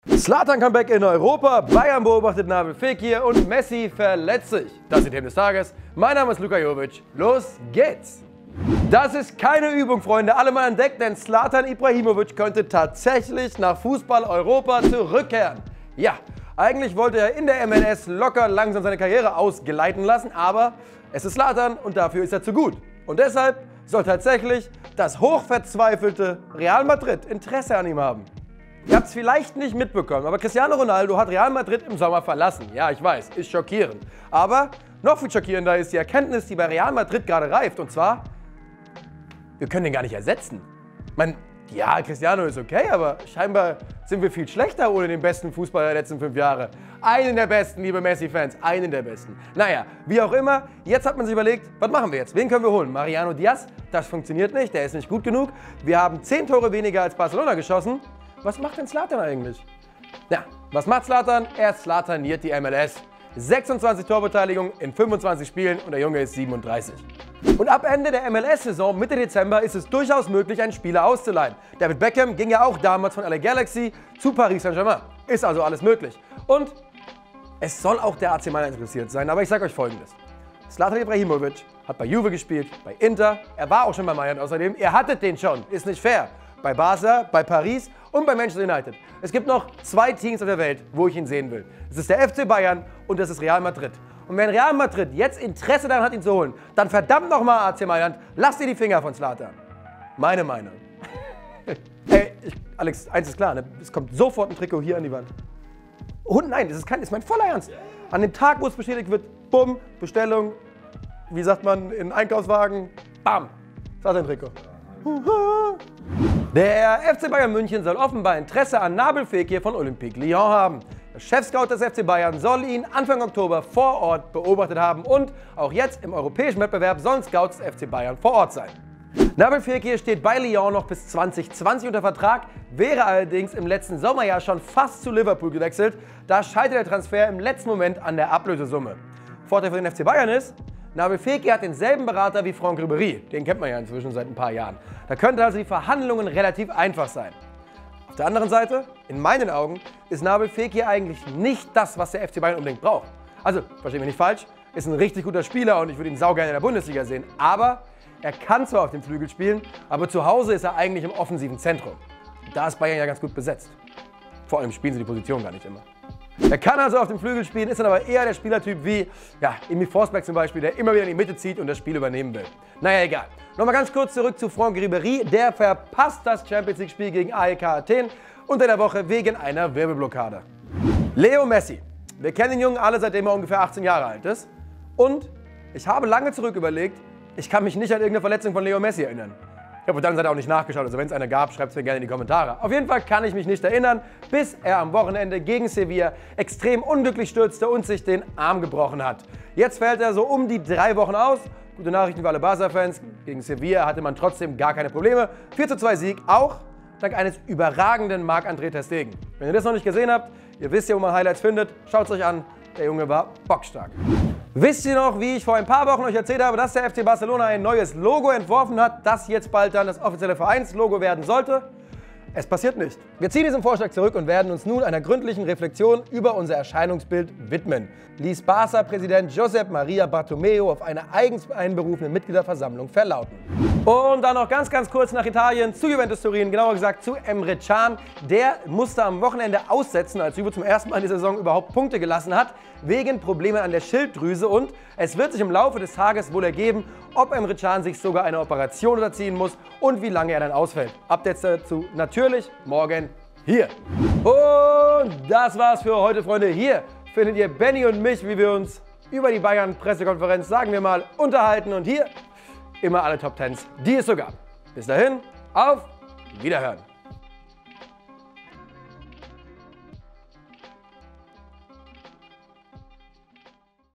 Zlatan-Comeback in Europa, Bayern beobachtet Nabil Fekir und Messi verletzt sich. Das sind Themen des Tages. Mein Name ist Luka Jovic. Los geht's! Das ist keine Übung, Freunde. Alle mal entdeckt, denn Zlatan Ibrahimovic könnte tatsächlich nach Fußball-Europa zurückkehren. Ja, eigentlich wollte er in der MLS locker langsam seine Karriere ausgleiten lassen, aber es ist Zlatan und dafür ist er zu gut. Und deshalb soll tatsächlich das hochverzweifelte Real Madrid Interesse an ihm haben. Ihr habt es vielleicht nicht mitbekommen, aber Cristiano Ronaldo hat Real Madrid im Sommer verlassen. Ja, ich weiß, ist schockierend. Aber noch viel schockierender ist die Erkenntnis, die bei Real Madrid gerade reift. Und zwar, wir können den gar nicht ersetzen. Ja, Cristiano ist okay, aber scheinbar sind wir viel schlechter ohne den besten Fußballer der letzten 5 Jahre. Einen der besten, liebe Messi-Fans, einen der besten. Naja, wie auch immer, jetzt hat man sich überlegt, was machen wir jetzt? Wen können wir holen? Mariano Diaz? Das funktioniert nicht, der ist nicht gut genug. Wir haben 10 Tore weniger als Barcelona geschossen. Was macht denn Zlatan eigentlich? Ja, was macht Zlatan? Er zlataniert die MLS. 26 Torbeteiligungen in 25 Spielen und der Junge ist 37. Und ab Ende der MLS-Saison, Mitte Dezember, ist es durchaus möglich, einen Spieler auszuleihen. David Beckham ging ja auch damals von LA Galaxy zu Paris Saint-Germain. Ist also alles möglich. Und es soll auch der AC Mailand interessiert sein, aber ich sage euch Folgendes. Zlatan Ibrahimovic hat bei Juve gespielt, bei Inter, er war auch schon bei Mailand außerdem, ihr hattet den schon, ist nicht fair. Bei Barca, bei Paris und bei Manchester United. Es gibt noch 2 Teams auf der Welt, wo ich ihn sehen will. Das ist der FC Bayern und das ist Real Madrid. Und wenn Real Madrid jetzt Interesse daran hat, ihn zu holen, dann verdammt nochmal AC Mailand, lasst ihr die Finger von Zlatan. Meine Meinung. Ey, Alex, eins ist klar, ne? Es kommt sofort ein Trikot hier an die Wand. Und nein, das ist mein voller Ernst. An dem Tag, wo es bestätigt wird, bumm, Bestellung, wie sagt man, in Einkaufswagen, bam, Zlatan-Trikot. Der FC Bayern München soll offenbar Interesse an Nabil Fekir von Olympique Lyon haben. Der Chefscout des FC Bayern soll ihn Anfang Oktober vor Ort beobachtet haben und auch jetzt im europäischen Wettbewerb sollen Scouts des FC Bayern vor Ort sein. Nabil Fekir steht bei Lyon noch bis 2020 unter Vertrag, wäre allerdings im letzten Sommerjahr schon fast zu Liverpool gewechselt. Da scheitert der Transfer im letzten Moment an der Ablösesumme. Vorteil für den FC Bayern ist, Nabil Fekir hat denselben Berater wie Franck Ribéry, den kennt man ja inzwischen seit ein paar Jahren. Da könnte also die Verhandlungen relativ einfach sein. Auf der anderen Seite, in meinen Augen, ist Nabil Fekir eigentlich nicht das, was der FC Bayern unbedingt braucht. Also, versteht mich nicht falsch, ist ein richtig guter Spieler und ich würde ihn saugern in der Bundesliga sehen. Aber er kann zwar auf dem Flügel spielen, aber zu Hause ist er eigentlich im offensiven Zentrum. Da ist Bayern ja ganz gut besetzt. Vor allem spielen sie die Position gar nicht immer. Er kann also auf dem Flügel spielen, ist dann aber eher der Spielertyp wie Emil Forsberg zum Beispiel, der immer wieder in die Mitte zieht und das Spiel übernehmen will. Naja, egal. Nochmal ganz kurz zurück zu Franck Ribéry. Der verpasst das Champions-League-Spiel gegen AEK Athen unter der Woche wegen einer Wirbelblockade. Leo Messi. Wir kennen den Jungen alle, seitdem er ungefähr 18 Jahre alt ist. Und ich habe lange zurück überlegt, ich kann mich nicht an irgendeine Verletzung von Leo Messi erinnern. Ich habe auf der anderen Seite auch nicht nachgeschaut, also wenn es eine gab, schreibt es mir gerne in die Kommentare. Auf jeden Fall kann ich mich nicht erinnern, bis er am Wochenende gegen Sevilla extrem unglücklich stürzte und sich den Arm gebrochen hat. Jetzt fällt er so um die 3 Wochen aus. Gute Nachrichten für alle Barca-Fans. Gegen Sevilla hatte man trotzdem gar keine Probleme. 4:2 Sieg, auch dank eines überragenden Marc-André ter Stegen. Wenn ihr das noch nicht gesehen habt, ihr wisst ja, wo man Highlights findet, schaut es euch an. Der Junge war bockstark. Wisst ihr noch, wie ich vor ein paar Wochen euch erzählt habe, dass der FC Barcelona ein neues Logo entworfen hat, das jetzt bald dann das offizielle Vereinslogo werden sollte? Es passiert nicht. Wir ziehen diesen Vorschlag zurück und werden uns nun einer gründlichen Reflexion über unser Erscheinungsbild widmen, ließ Barca-Präsident Josep Maria Bartomeu auf einer eigens einberufenen Mitgliederversammlung verlauten. Und dann noch ganz kurz nach Italien zu Juventus Turin, genauer gesagt zu Emre Can. Der musste am Wochenende aussetzen, als Juve zum ersten Mal in der Saison überhaupt Punkte gelassen hat, wegen Problemen an der Schilddrüse. Und es wird sich im Laufe des Tages wohl ergeben, ob Emre Can sich sogar eine Operation unterziehen muss und wie lange er dann ausfällt. Updates dazu natürlich morgen hier. Und das war's für heute, Freunde. Hier findet ihr Benny und mich, wie wir uns über die Bayern-Pressekonferenz, sagen wir mal, unterhalten. Und hier immer alle Top 10s, die es so gab. Bis dahin, auf Wiederhören.